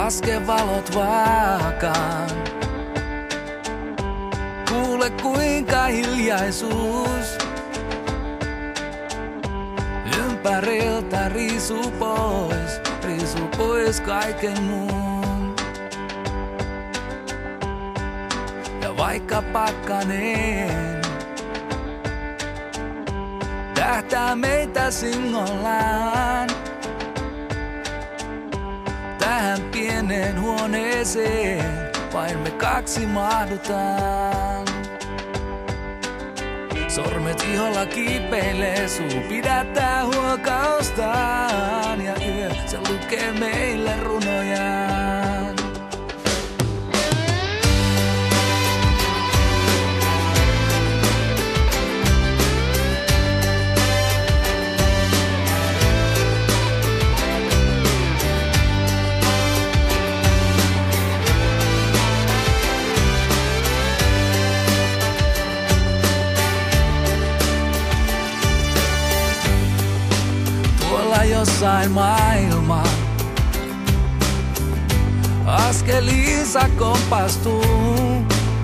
Laske valot vaakaan. Kuule kuinka hiljaisuus ympäriltä riisuu pois kaiken muun. Ja vaikka pakkanen tähtää meitä singollaan, tähän pieneen huoneeseen vain me kaksi mahdutaan. Sormet iholla kiipeilee, suu pidättää huokaustaan, ja yö se lukee meille runojaan. Jossain maailmaa askeliinsa kompastuu.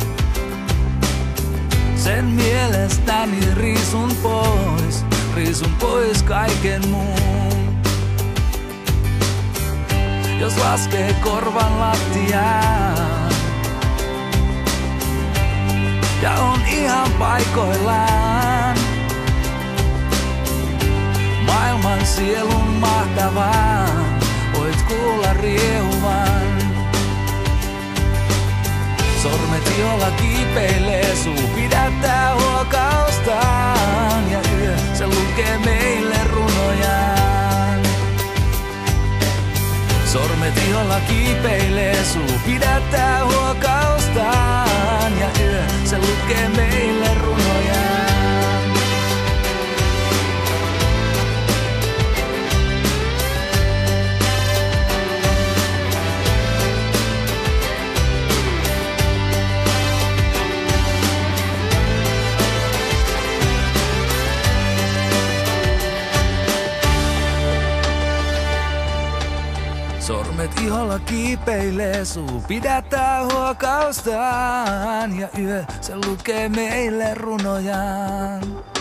Sen mielestäni riisun pois kaiken muun. Jos laskee korvan lattiaan ja on ihan paikoillaan, maailman sielun mahtavaan voit kuulla riehuvan. Sormet iholla kiipeilee, suu pidättää huokaustaan, ja yö se lukee meille runojaan. Sormet iholla kiipeilee, suu pidättää huokaustaan, ja yö se lukee meille runojaan. Sormet iholla kiipeilee, suu pidättää huokaustaan, ja yö se lukee meille runojaan.